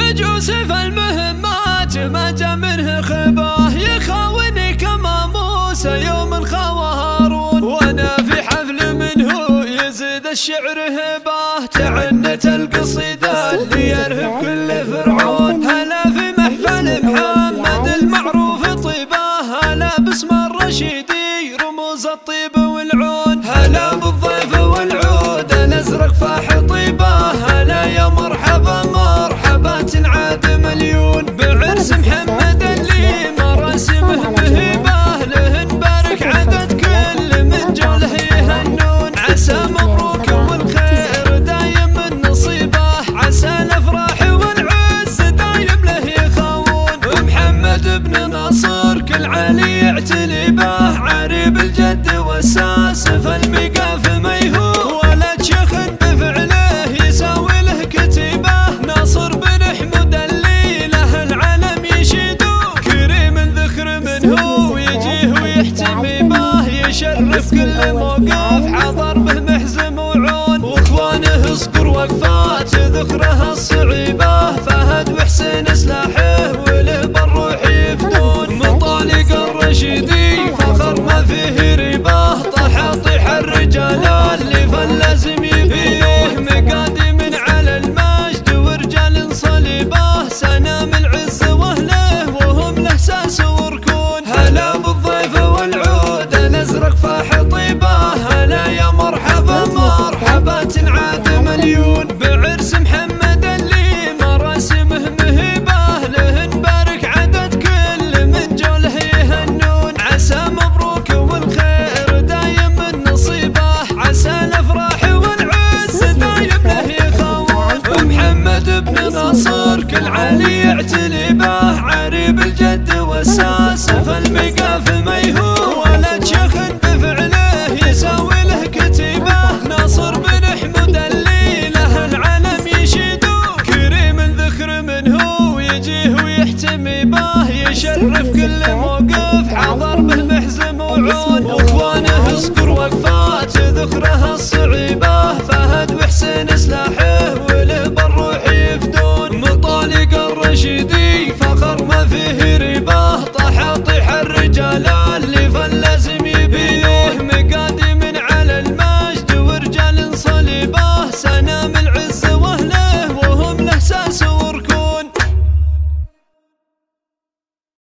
يوسف المهمات ما جا منه خباه، يخاوني كما موسى يوم خاوى هارون. وانا في حفل منه يزيد الشعر هباه، تعنت القصيدة اللي يرهب كل فرعون. هلا في محفل محمد المعروف طيباه، هلا باسم الرشيدي رموز الطيب والعون. هلا بالضيف والعود الازرق فاح طيباه، هلا يا مرحبا مرحبا تنعاد مليون. بعرس محمد اللي مراسمه مهباه، له نبارك عدد كل من جوله يهنون. عسى مبروك والخير دايم من نصيبه، عسى الافراح والعز دايم له يخاون. محمد بن ناصر كل علي يعتلي به، عريب الجد والساس فالمقاف ما يهون. ولد شيخ بفعله يساوي له كتيبه، ناصر بن حمود اللي له العالم يشيدون. كريم ذكر منه ويجيه ويحتمي به، يشرف كل موقف حضر به محزم وعون. واخوانه اذكر وقفات ذكرها الصعيبه، فهد وحسين سلاحه وله بالروح يفدون. مطالق الرشيدي فخر ما فيه ريبه، طاح طيح الرجال اللي فلازم يبيه. مقادم على المجد ورجال صليبه، سنام العز واهله وهم له ساس وركون. هلا بالضيف والعود الازرق فاح طيبه، هلا يا مرحبا مرحبا تنعاد مليون. بعرس محمد اللي مراسمه مهبه، له نبارك عدد كل من جوله يهنون. عسى مبروك والخير دايم من نصيبه، عسى الافراح والعز دايم له يخاون. محمد بن ناصر كل علي يعتلي به، عريب الجد والساس فالمقاف ما